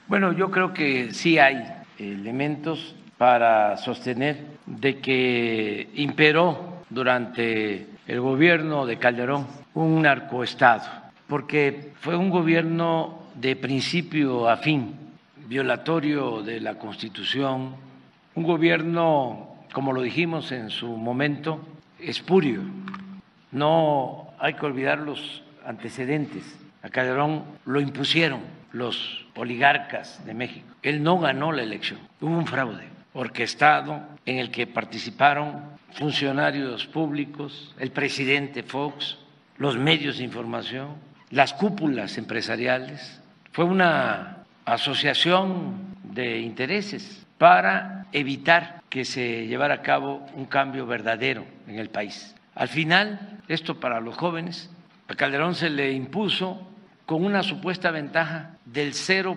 Bueno, yo creo que sí hay elementos para sostener de que imperó durante el gobierno de Calderón un narcoestado, porque fue un gobierno de principio a fin, violatorio de la Constitución, un gobierno, como lo dijimos en su momento, espurio. No hay que olvidar los antecedentes. A Calderón lo impusieron los oligarcas de México. Él no ganó la elección. Hubo un fraude orquestado en el que participaron funcionarios públicos, el presidente Fox, los medios de información, las cúpulas empresariales. Fue una asociación de intereses para evitar que se llevara a cabo un cambio verdadero en el país. Al final, esto para los jóvenes, a Calderón se le impuso con una supuesta ventaja del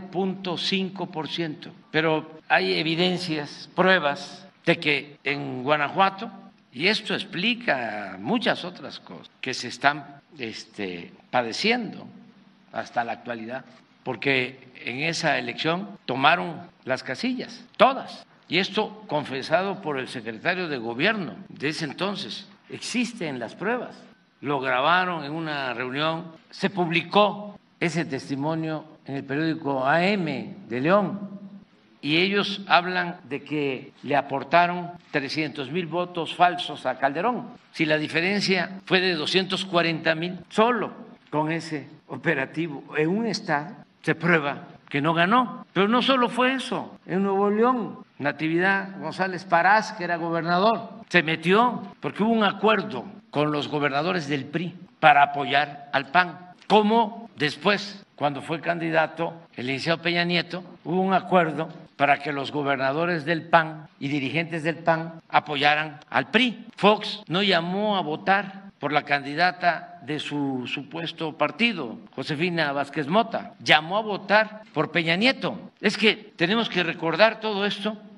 0.5%, pero hay evidencias, pruebas de que en Guanajuato, y esto explica muchas otras cosas que se están padeciendo hasta la actualidad, porque en esa elección tomaron las casillas, todas, y esto confesado por el secretario de Gobierno de ese entonces. Existen las pruebas, lo grabaron en una reunión, se publicó ese testimonio en el periódico AM de León, y ellos hablan de que le aportaron 300,000 votos falsos a Calderón, si la diferencia fue de 240,000 solo con ese operativo en un estado, se prueba que no ganó. Pero no solo fue eso, en Nuevo León, Natividad González Parás, que era gobernador, se metió porque hubo un acuerdo con los gobernadores del PRI para apoyar al PAN, como después, cuando fue candidato el licenciado Peña Nieto, hubo un acuerdo para que los gobernadores del PAN y dirigentes del PAN apoyaran al PRI. Fox no llamó a votar por la candidata de su supuesto partido, Josefina Vázquez Mota, llamó a votar por Peña Nieto. Es que tenemos que recordar todo esto